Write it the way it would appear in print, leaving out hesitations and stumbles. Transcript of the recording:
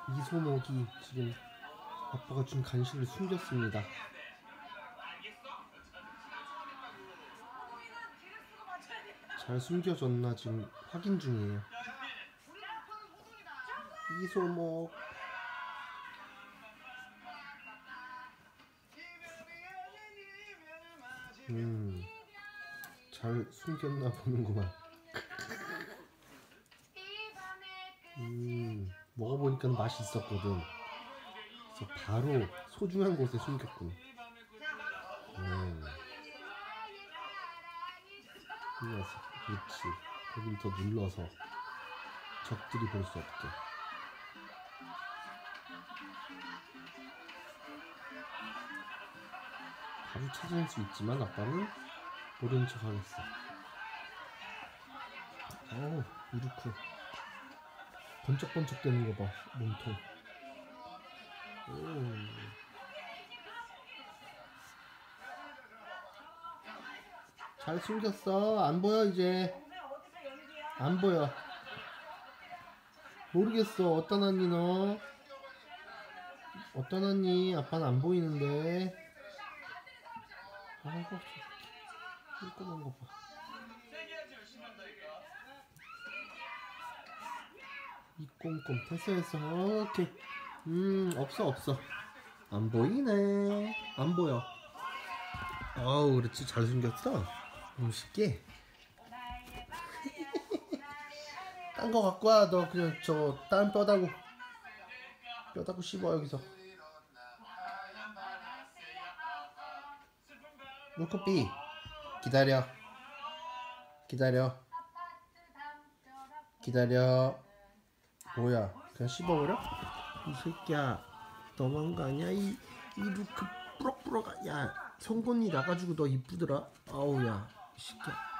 이소목이 지금 아빠가 준 간식을 숨겼습니다. 잘 숨겨졌나 지금 확인 중이에요. 이소목. 잘 숨겼나 보는구만. 먹어보니까 맛이 있었거든. 그래서 바로 소중한 곳에 숨겼군. 이 녀석, 그렇지. 거길 더 눌러서 적들이 볼 수 없게. 바로 찾을 수 있지만 아빠는 모른 척 하겠어. 이루크 번쩍번쩍 되는 거 봐, 몸통. 잘 숨겼어. 안 보여 이제. 안 보여. 모르겠어. 어디다 놨니 너? 어디다 놨니? 아빠는 안 보이는데. 아이고, 꼼꼼한 거 봐. 이 꼼꼼. 됐어. 오케이. 없어. 안 보이네. 안 보여. 아우, 그렇지. 잘 숨겼어. 쉽게. 딴 거 갖고 와. 너 그냥 저 다른 뼈다구 씹어 여기서. 루크비 기다려. 뭐야, 그냥 씹어버려? 이 새끼야, 너무한 거 아니야? 이 루크 뿌럭뿌럭. 야, 송곳니 나가지고 너 이쁘더라. 아우, 야, 이 새끼야.